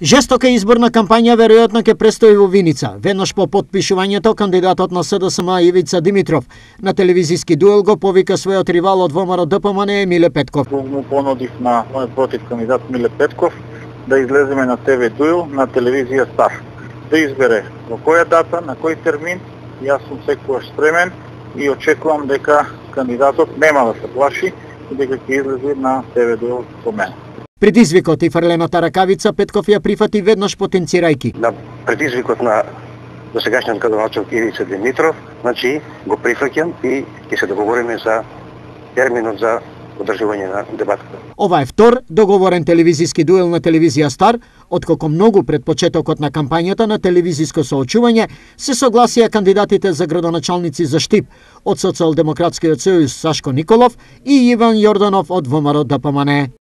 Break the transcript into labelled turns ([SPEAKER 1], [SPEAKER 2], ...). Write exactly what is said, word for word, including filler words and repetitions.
[SPEAKER 1] Жестока изборна кампања веројатно ќе престои во Виница. Веднаш по потпишувањето, кандидатот на СДСМ Ивица Димитров на телевизиски дуел го повика својот ривал од ВМРО Д П М Н Миле Петков.
[SPEAKER 2] Му понудив на мојот против кандидат Миле Петков да излеземе на Т В дуел на телевизија Стар. Да избере во која дата, на кој термин. Јас сум секогаш спремен и очекувам дека кандидатот нема да се плаши и дека ќе излезе на Т В дуел со мене.
[SPEAKER 1] Предизвикот и фрлената ракавица Петков ја прифати веднаш потенцирајки.
[SPEAKER 3] На предизвикот на досегашниот градоначалник Ивица Димитров, значи го прифаќам и ќе се договориме за терминот за одржување на дебатата.
[SPEAKER 1] Ова е втор договорен телевизиски дуел на телевизија Стар, отколку многу пред почетокот на кампањата на телевизиско соочување се согласија кандидатите за градоначалници за Штип од Социјалдемократскиот сојуз Сашко Николов и Иван Јорданов од ВМРО Д П М Н.